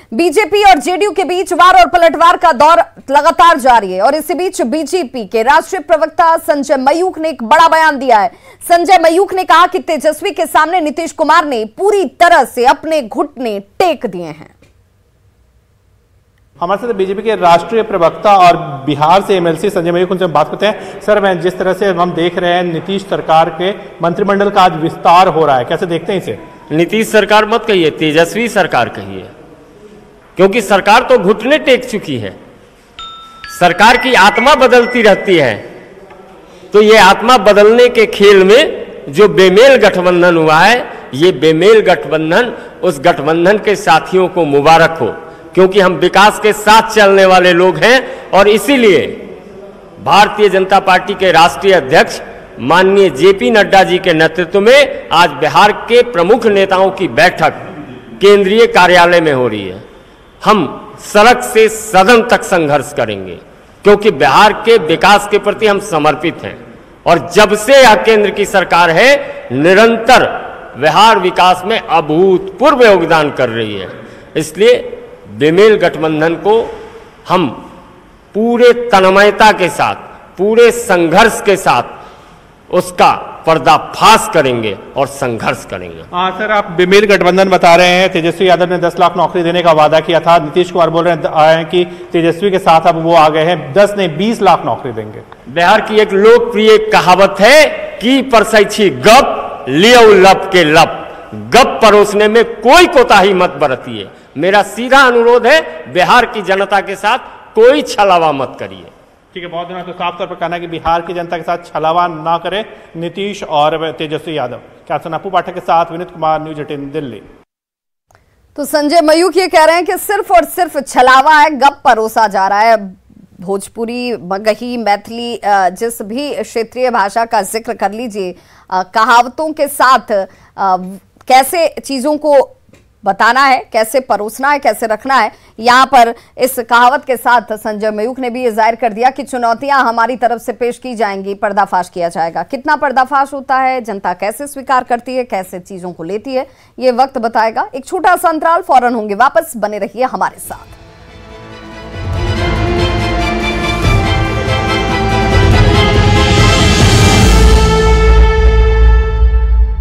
BJP और JDU के बीच वार और पलटवार का दौर लगातार जारी है और इसी बीच बीजेपी के राष्ट्रीय प्रवक्ता संजय मयूख ने एक बड़ा बयान दिया है। संजय मयूख ने कहा कि तेजस्वी के सामने नीतीश कुमार ने पूरी तरह से अपने घुटने टेक दिए हैं। हमारे साथ बीजेपी के राष्ट्रीय प्रवक्ता और बिहार से एमएलसी संजय मयूख, उनसे बात करते हैं। सर, मैं जिस तरह से हम देख रहे हैं नीतीश सरकार के मंत्रिमंडल का आज विस्तार हो रहा है, कैसे देखते हैं इसे? नीतीश सरकार मत कहिए, तेजस्वी सरकार कहिए, क्योंकि सरकार तो घुटने टेक चुकी है। सरकार की आत्मा बदलती रहती है, तो ये आत्मा बदलने के खेल में जो बेमेल गठबंधन हुआ है, ये बेमेल गठबंधन उस गठबंधन के साथियों को मुबारक हो, क्योंकि हम विकास के साथ चलने वाले लोग हैं। और इसीलिए भारतीय जनता पार्टी के राष्ट्रीय अध्यक्ष माननीय जेपी नड्डा जी के नेतृत्व में आज बिहार के प्रमुख नेताओं की बैठक केंद्रीय कार्यालय में हो रही है। हम सड़क से सदन तक संघर्ष करेंगे, क्योंकि बिहार के विकास के प्रति हम समर्पित हैं। और जब से यह केंद्र की सरकार है, निरंतर बिहार विकास में अभूतपूर्व योगदान कर रही है। इसलिए बेमेल गठबंधन को हम पूरे तन्मयता के साथ, पूरे संघर्ष के साथ उसका पर्दाफाश करेंगे और संघर्ष करेंगे। हाँ सर, आप बेमेल गठबंधन बता रहे हैं। तेजस्वी यादव ने 10 लाख नौकरी देने का वादा किया था। नीतीश कुमार बोल रहे हैं कि तेजस्वी के साथ अब वो आ गए हैं, 10 नहीं 20 लाख नौकरी देंगे। बिहार की एक लोकप्रिय कहावत है कि परसैछी गप लियो लब के लब, गप परोसने में कोई कोताही मत बरतिए। मेरा सीधा अनुरोध है, बिहार की जनता के साथ कोई छलावा मत करिए। ठीक है, बहुत तो साफ तौर पर कहना है कि बिहार की जनता के साथ छलावा ना करे नीतीश और तेजस्वी यादव। कैप्टन अपू पाठक के साथ विनीत कुमार, न्यूज 18 दिल्ली। तो संजय मयूख ये कह रहे हैं कि सिर्फ और सिर्फ छलावा है, गप परोसा जा रहा है। भोजपुरी, मगही, मैथिली, जिस भी क्षेत्रीय भाषा का जिक्र कर लीजिए, कहावतों के साथ कैसे चीजों को बताना है, कैसे परोसना है, कैसे रखना है। यहां पर इस कहावत के साथ संजय मयूख ने भी ये जाहिर कर दिया कि चुनौतियां हमारी तरफ से पेश की जाएंगी, पर्दाफाश किया जाएगा। कितना पर्दाफाश होता है, जनता कैसे स्वीकार करती है, कैसे चीजों को लेती है, ये वक्त बताएगा। एक छोटा सा अंतराल, फौरन होंगे वापस, बने रहिए हमारे साथ।